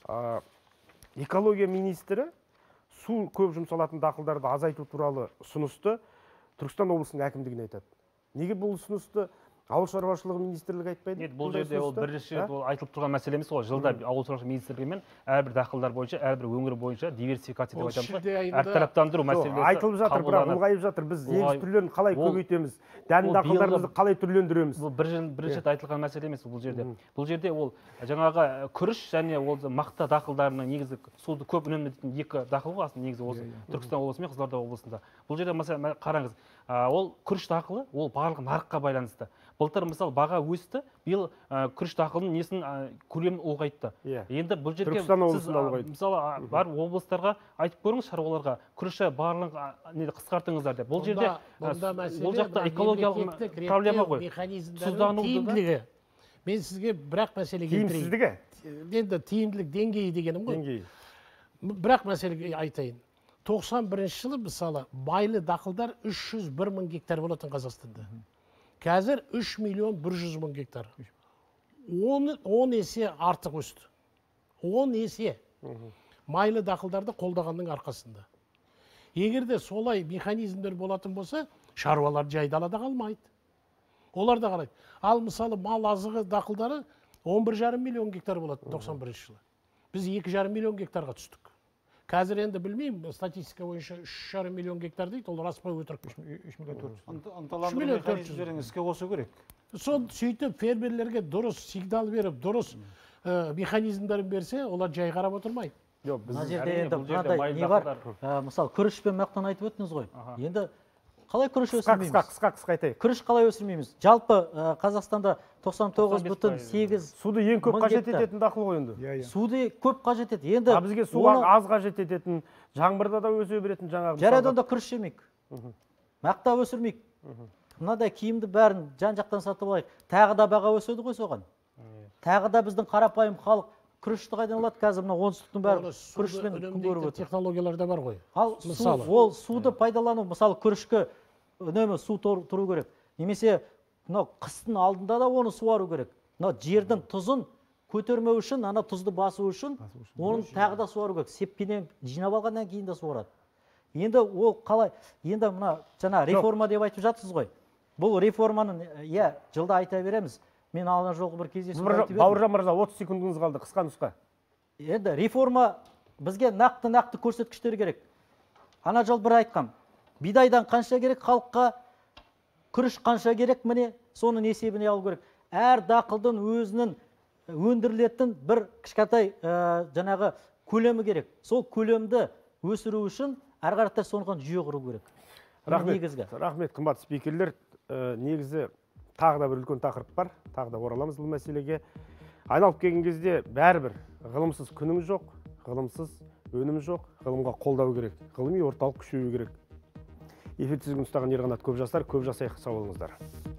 экология министрі су көп жұмсалатын дақылдарды азайту туралы ұсынысты Түркістан облысының әкімдігіне айтады. Неге бұл ұсынысты ауыл шаруашылығы министрлігі айтпайды? Бұл жерде ол бірінші айтылып тұрған мәселе емес ғой. Жылда ауыл шаруашылығы министрлігімен әрбір дақылдар бойынша, әрбір өңір бойынша диверсификация деп айтамыз ғой. Әртараптандыру мәселесі айтылып жатыр, бірақ ұлғайып жатыр. Біз егіс түрлерін қалай көбейтеміз? Дәнді дақылдарымызды қалай түрлендіреміз? Бұл бірінші айтылған мәселе емес бұл жерде. Бұл жерде ол жаңағы күріш және ол мақта дақылдарының негізі суды көп үнемдейтін екі дақыл ғой аслында негізі осы Түркістан облысы мен Қызылорда облысында. Бұл жерде мысалы қараңыз, ол күріш дақылы ол барлық нарыққа байланысты. Былтыр мысалы баға өсті, биыл күріш дақылының несін көлемін ұлғайтты. Енді бұл жерге сіз мысалы бар облыстарға айтып көріңіз шаруаларға, күріші барлық қысқартыңыздар деп. Бұл жерде ол жақта экологиялық проблема ғой. Тиімділігі. Мен сізге бірақ мәселе келтірейін. Тиімсіздігі? Енді тиімділік деңгейі дегенім ғой. Бірақ мәселе айтайын. 91 жылы мысалы майлы дақылдар 301 мың гектар болатын Қазақстанда. Қазір 3 миллион 100 мың гектар. 10 есе артық өсті. 10 есе. Майлы дақылдарды қолдағанның арқасында. Егерде солай механизмдер болатын болса, шаруалар жайдалада қалмайды. Олар да қарайды. Ал мысалы мал азығы дақылдары 11,5 миллион гектар болады 91 жылы. Біз 2,5 миллион гектарға түстік. Қазір енді білмеймін, статистика бойынша 3,5 миллион гектар дейді, ол рас па өтірік пе? 3 миллион 400. Ынталандыру механизмдерін іске қосу керек. Сол сөйтіп фермерлерге дұрыс сигнал беріп, дұрыс механизмдерін берсе, олар жай қарап отырмайды. Мына жерде енді мынандай не бар? Мысалы, күріш пен мақтаны айтып өттіңіз ғой. Енді қалай күріш өсірмейміз? Қысқа айтайық. Күріш қалай өсірмейміз? Жалпы Қазақстанда 99,8 суды ең көп қажет ететін дақыл ғой енді. Суды көп қажет етеді. Енді бізге суға аз қажет ететін, жаңбырда да өсе беретін жаңағы. Жарайды, онда күріш жемейік. Мақта өсірмейік. Мынадай киімді бәрін жан-жақтан сатып алайық. Тағы да баға өседі ғой соған. Тағы да біздің қарапайым халық күрішті қайдан алады? Қазір мына оңтүстіктің бәрі күрішпен күн көріп отыр. Технологиялар да бар ғой. Ал ол суды пайдалану, мысалы күрішке үнемі су тұру керек. Немесе мынау қыстың алдында да оны суару керек. Мынау жердің тұзын көтермеу үшін, ана тұзды басу үшін, оны тағы да суару керек. Сепкенен жинап алғаннан кейін де суарады. Енді ол қалай? Енді мына жаңа реформа деп айтып жатсыз ғой. Бұл реформаның, жылда айта береміз. Мен алған жолғы бір кездесуде айтып едім. Бауыржан мырза, 30 секундыңыз қалды, қысқа нұсқа. Енді реформа бізге нақты көрсеткіштер керек. Ана жол бір айтқам. Бидайдан қанша керек халыққа, күріш қанша керек, міне, соның есебіне алу керек. Әр дақылдың өзінің өндірілетін бір кішкентай жаңағы көлемі керек. Сол көлемді өсіру үшін әрі қарата соған жүйе құру керек. Рахмет, қымбатты спикерлер. Негізі тағы да бір үлкен тақырып бар. Тағы да ораламыз бұл мәселеге. Айналып келген кезде бәрібір ғылымсыз күнің жоқ, ғылымсыз өнім жоқ, ғылымға қолдау керек. Ғылыми орталық күшею керек. Эфир тізгінін ұстаған Ерқанат Көпжасар, көп жасайық, сау болыңыздар.